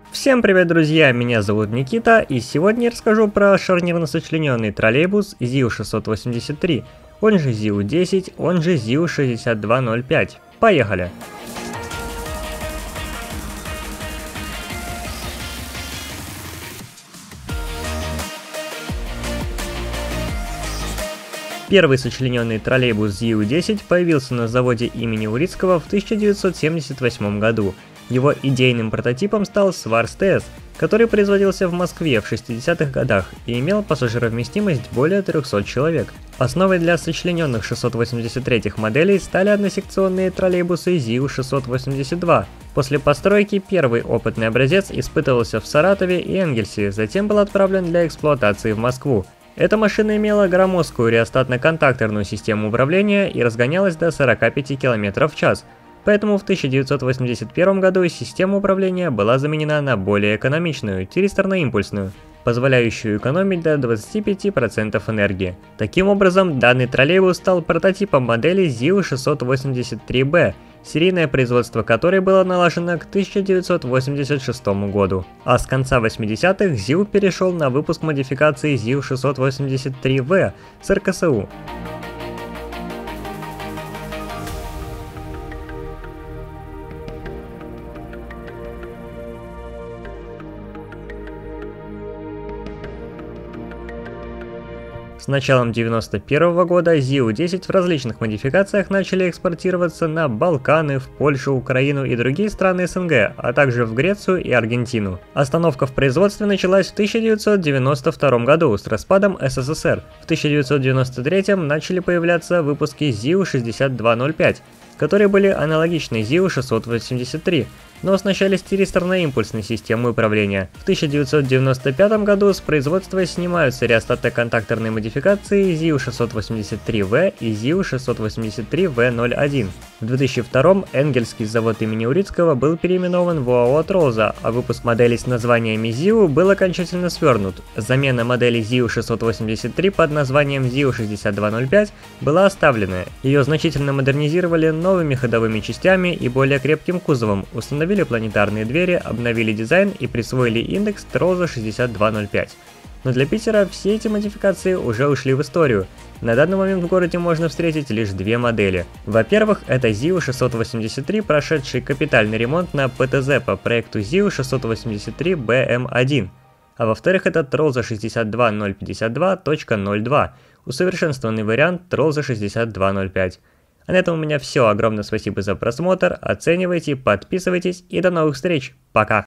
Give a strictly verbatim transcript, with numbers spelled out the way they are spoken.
Всем привет, друзья! Меня зовут Никита, и сегодня я расскажу про шарнирно-сочлененный троллейбус ЗИУ шестьсот восемьдесят три, он же ЗИУ десять, он же ЗИУ шестьдесят два ноль пять. Поехали! Первый сочлененный троллейбус ЗИУ десять появился на заводе имени Урицкого в тысяча девятьсот семьдесят восьмом году. Его идейным прототипом стал Сварз ТС, который производился в Москве в шестидесятых годах и имел пассажировместимость более трёхсот человек. Основой для сочлененных шестьсот восемьдесят третьих моделей стали односекционные троллейбусы ЗИУ шестьсот восемьдесят два. После постройки первый опытный образец испытывался в Саратове и Энгельсе, затем был отправлен для эксплуатации в Москву. Эта машина имела громоздкую реостатно-контакторную систему управления и разгонялась до сорока пяти километров в час. Поэтому в тысяча девятьсот восемьдесят первом году система управления была заменена на более экономичную, тиристорно-импульсную, позволяющую экономить до двадцати пяти процентов энергии. Таким образом, данный троллейбус стал прототипом модели ЗИУ шестьсот восемьдесят три бэ, серийное производство которой было налажено к тысяча девятьсот восемьдесят шестому году. А с конца восьмидесятых ЗИУ перешел на выпуск модификации ЗИУ шестьсот восемьдесят три вэ с эр ка эс у. С началом девяносто первого года ЗИУ десять в различных модификациях начали экспортироваться на Балканы, в Польшу, Украину и другие страны эс эн гэ, а также в Грецию и Аргентину. Остановка в производстве началась в тысяча девятьсот девяносто втором году с распадом эс эс эс эр. В тысяча девятьсот девяносто третьем начали появляться выпуски ЗИУ шестьдесят два ноль пять, которые были аналогичны ЗИУ шестьсот восемьдесят три, но оснащались тиристорно-импульсной системой управления. В тысяча девятьсот девяносто пятом году с производства снимаются реостатно-контакторные модификации ЗИУ шестьсот восемьдесят три вэ и ЗИУ шестьсот восемьдесят три вэ ноль один. В две тысячи втором Энгельский завод имени Урицкого был переименован в ОАО «Тролза», а выпуск моделей с названиями ЗИУ был окончательно свернут. Замена модели ЗИУ шестьсот восемьдесят три под названием ЗИУ шестьдесят два ноль пять была оставлена. Ее значительно модернизировали новыми ходовыми частями и более крепким кузовом, установили планетарные двери, обновили дизайн и присвоили индекс Тролза шестьдесят два ноль пять. Но для Питера все эти модификации уже ушли в историю. На данный момент в городе можно встретить лишь две модели. Во-первых, это ЗИУ шестьсот восемьдесят три, прошедший капитальный ремонт на пэ тэ зэ по проекту ЗИУ шестьсот восемьдесят три бэ эм один. А во-вторых, это Тролза шестьдесят два ноль пятьдесят два точка ноль два, усовершенствованный вариант Тролза шестьдесят два ноль пять. А на этом у меня все. Огромное спасибо за просмотр, оценивайте, подписывайтесь и до новых встреч. Пока!